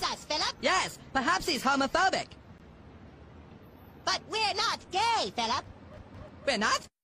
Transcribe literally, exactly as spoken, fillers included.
us, Philip. Yes, perhaps he's homophobic. But we're not gay, Philip. We're not?